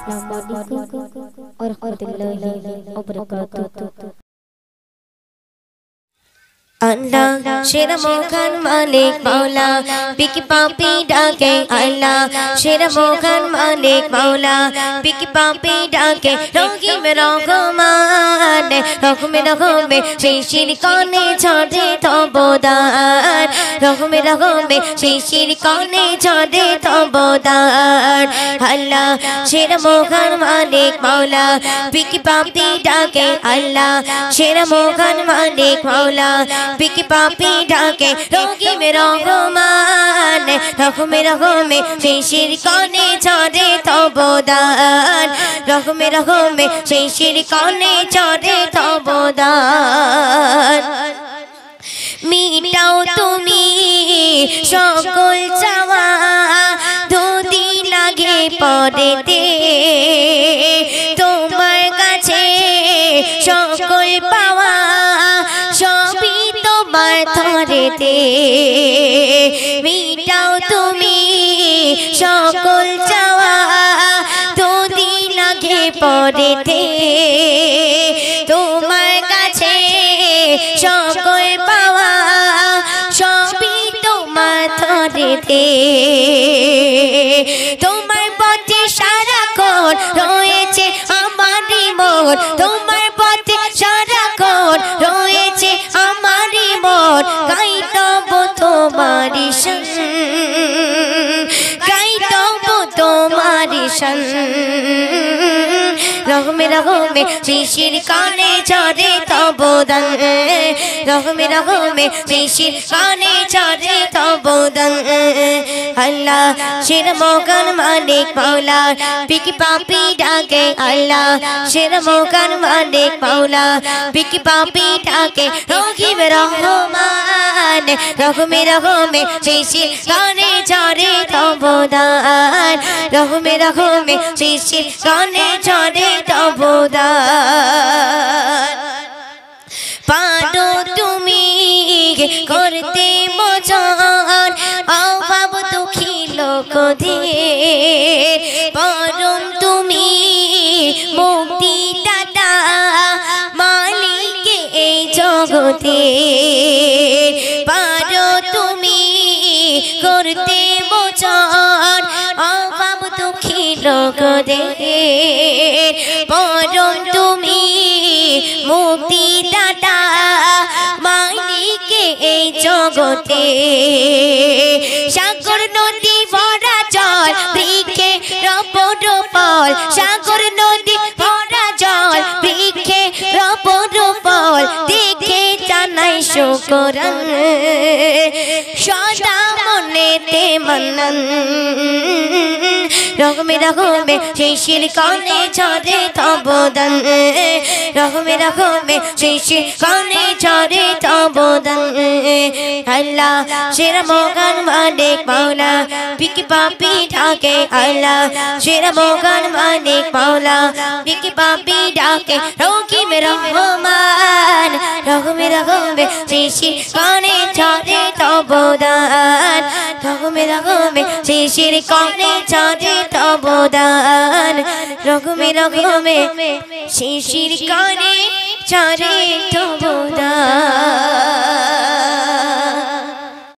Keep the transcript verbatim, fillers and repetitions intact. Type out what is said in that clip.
Assalamualaikum warahmatullahi wabarakatuh. Allah Shera Mohan Malik Maula Piki Papi Dake Allah Shera Mohan Malik Maula Piki Papi Dake Rogi me Rogoman Rogu me Rogome Shishiri Kone Chode Tobodan Rogu me Rogome Shishiri Kone Chode Tobodan Allah Shera Mohan Malik Maula Piki Papi Dake Allah Shera Mohan Malik Maula Piki Papi Dake Rogi me Rogoman Rogu me Rogome Shishiri Kone Chode Tobodan Rogu me Rogome Shishiri Kone Chode Tobodan Mitao tumi Shokol chawa Dodi lage podete Tomar kache Shokol pawa Shobi তোমার ধরেতে মিটাও তুমি সকল চাওয়া যদি লাগে পড়েতে তোমার কাছে সকল পাওয়া সবই তোমার ধরেতে তোমার পথে সারাক্ষণ রয়েছে আমারই মন তোমার পথে সারাক্ষণ রয়েছে আমারই মন গাইতব তোমারই শান গাইতব তোমারই শান রহমে রহমে শিশির কানে ঝরে তবদান রহমে রহমে শিশির কানে ঝরে তবদান আল্লাহ শের মোকান মালিক মাওলা পিকি পাপি ডাকে আল্লাহ শের মোকান মালিক মাওলা পিকি পাপি ডাকে রহিম রহমান রহমে রহমে শিশির কানে ঝরে তবদান রহমে রহমে শিশির কানে ঝরে তবদান পারো তুমি করতে মজান অভাব দুঃখী লোকদের পরম তুমি মুক্তি দাতা মালিক এই জগতে পারো তুমি করতে মজান অভাব দুঃখী লোকদের পরম তুমি মুক্তি দাতা মালিক এই জগতে সাগর নদী ভরা জল বৃক্ষে রপর ফল সাগর নদী ভরা জল বৃক্ষে রপর ফল দেখে জানাই শুকরান সদা মনেতে মান্নান রহমে রহমে শিশির কানে ঝরে তবদান রহমে রহমে শিশির কানে ঝরে তবদান আল্লাহ শের মোকান মালিক মাওলা পিকি পাপি ডাকে আল্লাহ শের মোকান মালিক মাওলা পিকি পাপি ডাকে রহিম রহমান রহমে রহমে শিশির কানে ঝরে তবদান রহমে রহমে শিশির কানে ঝরে তবদান রহমে রহমে শিশির কানে ঝরে তবদান